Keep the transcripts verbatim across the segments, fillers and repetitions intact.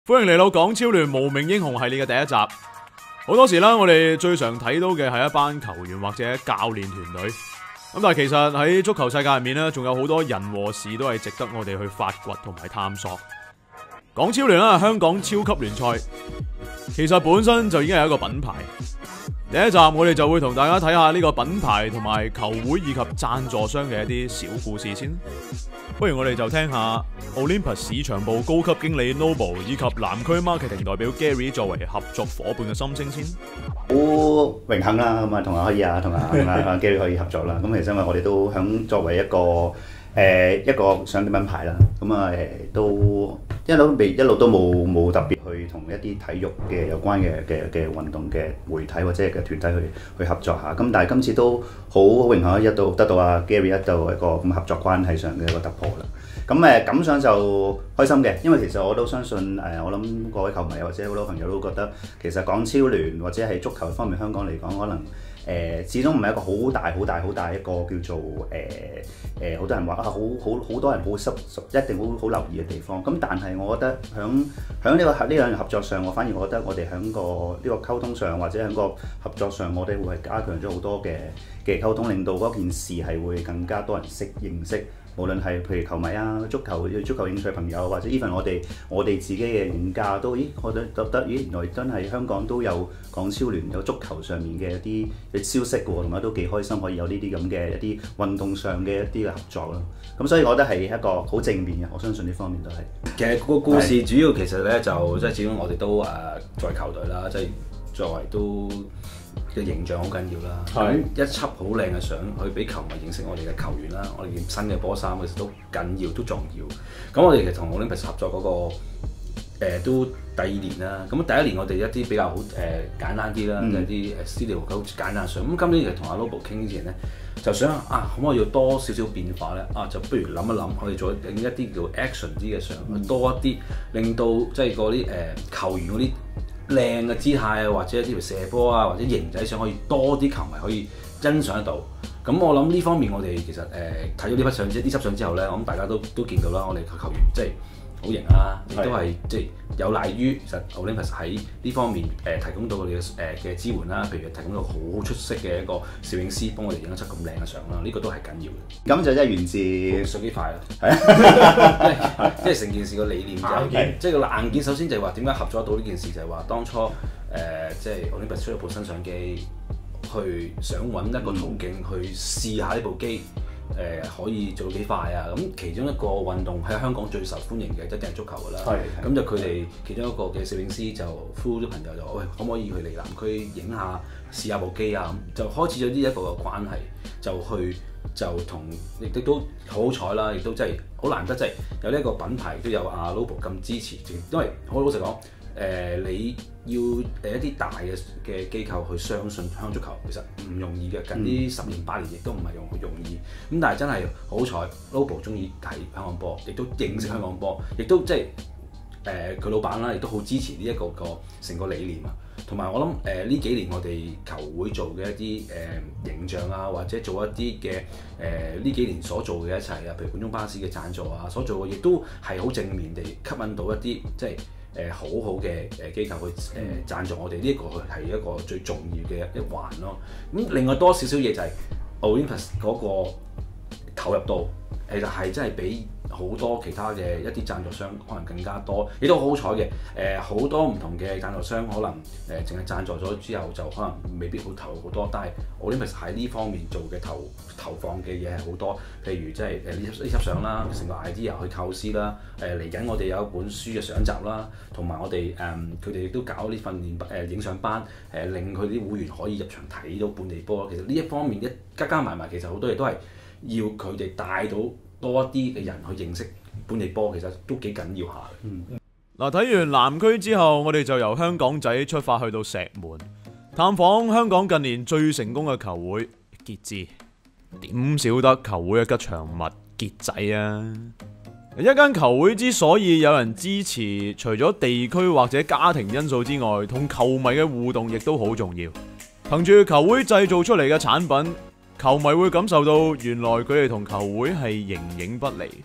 歡迎嚟到港超聯無名英雄系列嘅第一集。好多時啦，我哋最常睇到嘅係一班球員或者教練團隊。咁但係其實喺足球世界入面咧，仲有好多人和事都係值得我哋去發掘同埋探索。港超聯啦，香港超級聯賽，其實本身就已經係一個品牌。第一集我哋就會同大家睇下呢個品牌同埋球會以及贊助商嘅一啲小故事先。不如我哋就聽下 Olympus 市場部高級經理 Noble 以及南區 marketing 代表 Gary 作為合作夥伴嘅心聲先。 好榮幸啦，咁啊同阿可以啊，同阿同阿 Gary 可以合作啦。咁其實因為我哋都響作為一個誒、呃、一個商業品牌啦，咁啊誒都一路未一路都冇冇特別去同一啲體育嘅有關嘅嘅嘅運動嘅媒體或者嘅團體去去合作下。咁但係今次都好榮幸一度得到阿 Gary 一度一個咁合作關係上嘅一個突破啦。咁誒感想就開心嘅，因為其實我都相信誒，我諗各位球迷或者好多朋友都覺得，其實港超聯或者係足球方面，香港嚟講，可能誒、呃、始終唔係一個好大、好大、好大一個叫做誒誒，好、呃、多人話啊，好好好多人好濕，一定好好留意嘅地方。咁但係我覺得響響呢個呢兩樣合作上，我反而我覺得我哋響個呢個溝通上或者響個合作上，我哋會係加強咗好多嘅嘅溝通，令到嗰件事係會更加多人識認識。無論係譬如球迷啊、足球足球興趣朋友，或者 even 我哋我哋自己嘅用家都，咦，我哋覺得咦，原來真係香港都有港超聯有足球上面嘅一啲嘅消息嘅喎，同埋都幾開心可以有呢啲咁嘅一啲運動上嘅一啲嘅合作咯。咁所以我覺得係一個好正面嘅，我相信呢方面都係。 其實個故事主要其實咧就即係始終我哋都誒作為球隊啦，即係作為都。嘅形象好緊要啦，咁一輯好靚嘅相去俾球迷認識我哋嘅球員啦，我哋件新嘅波衫其實都緊要，都重要。咁我哋其實同 Olympus 合作嗰、那個、呃、都第二年啦，咁第一年我哋一啲比較好誒、呃、簡單啲啦，即係啲誒 studio 好簡單相。咁今年其實同阿 Noble 傾之前咧，就想啊，可唔可以要多少少變化咧？啊，就不如諗一諗，我哋做影一啲叫 action 啲嘅相，嗯、多一啲，令到即係嗰啲誒球員嗰啲。靚嘅姿態啊，或者一啲射波啊，或者型仔相可以多啲球迷可以欣賞得到。咁我諗呢方面我哋其實誒睇咗呢筆相之呢輯相之後咧，我諗大家都都見到啦，我哋球員即係好型啊，亦都係即係有賴於其實 Olympus 喺呢方面誒、呃、提供到我哋嘅誒嘅支援啦，譬如提供到好出色嘅一個攝影師幫我哋影一輯咁靚嘅相啦，呢、這個都係緊要嘅。 咁就真係源自相機快啦，係啊，即係成件事個理念就係、是，即係個硬件首先就係話點解合作得到呢件事，就係、是、話當初誒、呃、即係 Olympus 出咗部新相機，去想揾一個途徑去試下呢部機。誒、呃、可以做到幾快啊！咁其中一個運動喺香港最受歡迎嘅一定係足球㗎啦。咁就佢哋其中一個嘅攝影師就呼啲朋友就喂，可唔可以去嚟南區影下試下部機啊？咁就開始咗呢一個嘅關係，就去就同亦都都好彩啦，亦都真係好難得，即係有呢一個品牌都有阿 Noble 咁支持，因為好老實講。誒、呃、你要誒一啲大嘅嘅機構去相信香港足球，其實唔容易嘅。近呢十年八年亦都唔係容容易。咁但係真係好彩 ，Noble 中意睇香港波，亦都認識香港波，亦都即係誒佢老闆啦，亦都好支持呢一個個成個理念啊。同埋我諗誒呢幾年我哋球會做嘅一啲誒、呃、形象啊，或者做一啲嘅誒呢幾年所做嘅一切啊，譬如冠忠巴士嘅贊助啊，所做嘅亦都係好正面地吸引到一啲即係。誒、呃、好好嘅誒機構去誒、呃、贊助我哋，呢一個係一個最重要嘅一環咯。咁另外多少少嘢就係 Olympus 嗰個投入度，其實係真係比好多其他嘅一啲贊助商可能更加多，亦都好好彩嘅。誒、呃、好多唔同嘅贊助商可能誒淨係贊助咗之後就可能未必好投入好多，但係 Olympus 喺呢方面做嘅投投放嘅嘢係好多，譬如即係誒呢輯呢輯相啦，成個 idea 去構思啦，誒嚟緊我哋有一本書嘅相集啦，同埋我哋誒佢哋亦都搞啲訓練誒影相班，誒、呃、令佢啲會員可以入場睇到本地波。其實呢一方面一加加埋埋，其實好多嘢都係要佢哋帶到多一啲嘅人去認識本地波，其實都幾緊要下嘅。 嗱，睇完南區之後，我哋就由香港仔出發去到石門，探訪香港近年最成功嘅球會傑志。點少得球會嘅吉祥物傑仔啊！一間球會之所以有人支持，除咗地區或者家庭因素之外，同球迷嘅互動亦都好重要。憑住球會製造出嚟嘅產品，球迷會感受到原來佢哋同球會係形影不離。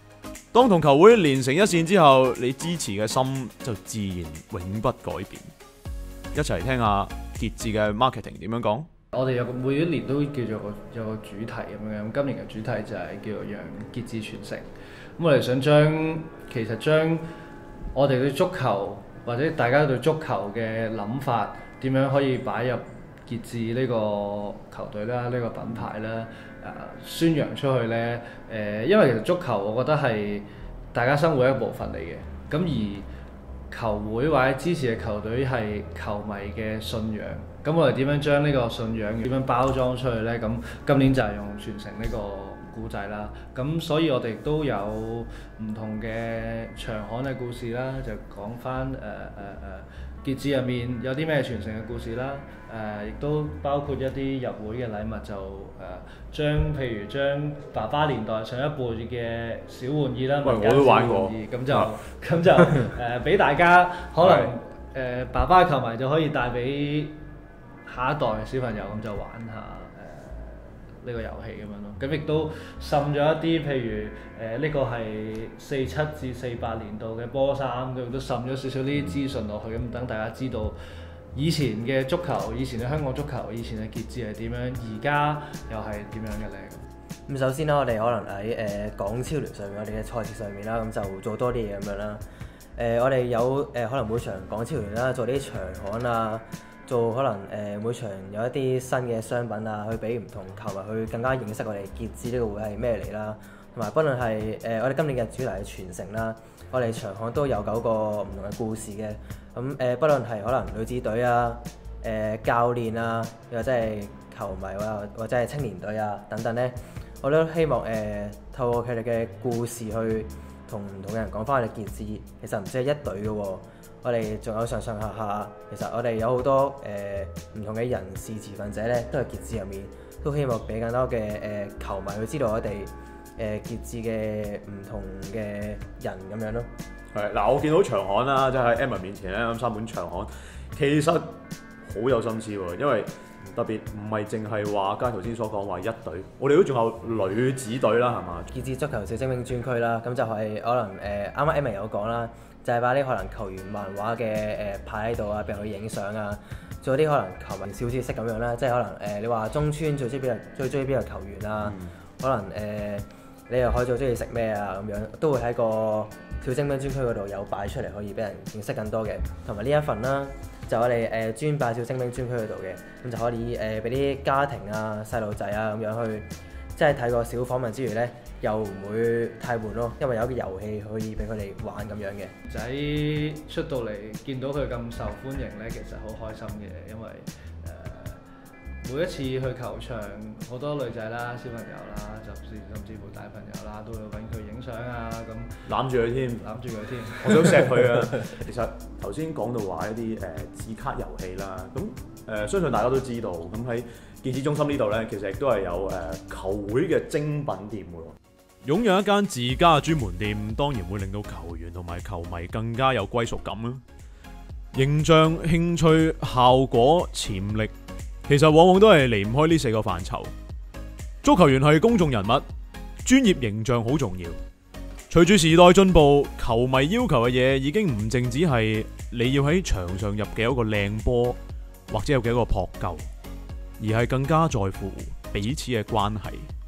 當同球會連成一線之後，你支持嘅心就自然永不改變。一齊聽下傑志嘅 marketing 點樣講。 我哋有個每一年都叫做個有個主題咁樣，咁今年嘅主題就係叫做讓傑志傳承。咁我哋想將其實將我哋對足球或者大家對足球嘅諗法點樣可以擺入傑志呢個球隊啦，呢、呢個品牌啦，誒、呃、宣揚出去呢。誒、呃，因為其實足球我覺得係大家生活一部分嚟嘅，咁而球會或者支持嘅球隊係球迷嘅信仰，咁我哋點樣將呢個信仰點樣包裝出去呢？咁今年就係用傳承呢個故仔啦，咁所以我哋都有唔同嘅長巷嘅故事啦，就講翻誒誒誒傑志入面有啲咩傳承嘅故事啦，誒、呃、亦都包括一啲入會嘅禮物就誒、呃、將譬如將爸爸年代上一輩嘅小玩意啦，民間小玩意，咁就咁、啊、就誒俾、呃、大家可能誒、呃、爸爸球迷就可以帶俾下一代嘅小朋友咁就玩下。呢個遊戲咁樣咯，咁亦都滲咗一啲，譬如誒呢、呃這個係四七至四八年度嘅波衫，咁都滲咗少少呢啲資訊落去，咁等大家知道以前嘅足球、以前嘅香港足球、以前嘅傑志係點樣，而家又係點樣嘅咧？ 咁首先啦，我哋可能喺誒、呃、港超聯上面，我哋嘅賽事上面啦，咁就做多啲嘢咁樣啦。誒、呃，我哋有誒、呃、可能每場港超聯啦，做啲長巷啊。做可能誒、呃、每場有一啲新嘅商品啊，去俾唔同球迷去更加認識我哋傑志呢個會係咩嚟啦，同埋不論係誒、呃、我哋今年嘅主題係傳承啦，我哋場巷都有九個唔同嘅故事嘅，咁誒、呃、不論係可能女子隊啊、誒、呃、教練啊，又或者係球迷啊，或者係青年隊啊等等咧，我都希望誒、呃、透過佢哋嘅故事去同唔同嘅人講翻我哋傑志，其實唔止係一隊嘅喎。我哋仲有上上下下，其實我哋有好多誒唔、呃、同嘅人士持份者咧，都係傑志入面，都希望俾更多嘅誒、呃、球迷去知道我哋誒傑志嘅唔同嘅人咁樣咯。 係嗱，我見到長巷啦，即係喺 Emma 面前咧，咁三本長巷其實好有心思喎，因為特別唔係淨係話剛才頭先所講話一隊，我哋都仲有女子隊啦，係嘛？ 傑志足球小精兵專區啦，咁就係可能誒啱啱 Emma 有講啦。就係把啲可能球員漫畫嘅誒擺喺度啊，俾人去影相啊，做啲可能球迷小知識咁樣啦，即係可能誒、呃、你話中村最中意邊個最中意邊個球員啊？嗯、可能誒、呃、你又可以最中意食咩啊咁樣，都會喺個小精兵專區嗰度有擺出嚟，可以俾人認識更多嘅。同埋呢一份啦，就我哋誒、呃、專擺小精兵專區嗰度嘅，咁就可以誒俾啲家庭啊、細路仔啊咁樣去，即係睇個小訪問之餘咧，又唔會太悶咯，因為有一個遊戲可以俾佢哋玩咁樣嘅。 仔出到嚟見到佢咁受歡迎咧，其實好開心嘅，因為誒、呃、每一次去球場，好多女仔啦、小朋友啦，甚至甚至乎大朋友啦，都會揾佢影相啊，咁攬住佢添， 攬住佢添， 我想錫佢啊！其實頭先講到話一啲誒紙卡遊戲啦，咁誒、呃、相信大家都知道，咁喺傑志中心呢度咧，其實亦都係有誒、呃、球會嘅精品店嘅。擁有一間自家嘅專門店，當然會令到球員同埋球迷更加有歸屬感啦。形象、興趣、效果、潛力，其實往往都係離唔開呢四個範疇。足球員係公眾人物，專業形象好重要。隨住時代進步，球迷要求嘅嘢已經唔淨止係你要喺場上入幾多個靚波，或者有幾多個撲救，而係更加在乎彼此嘅關係。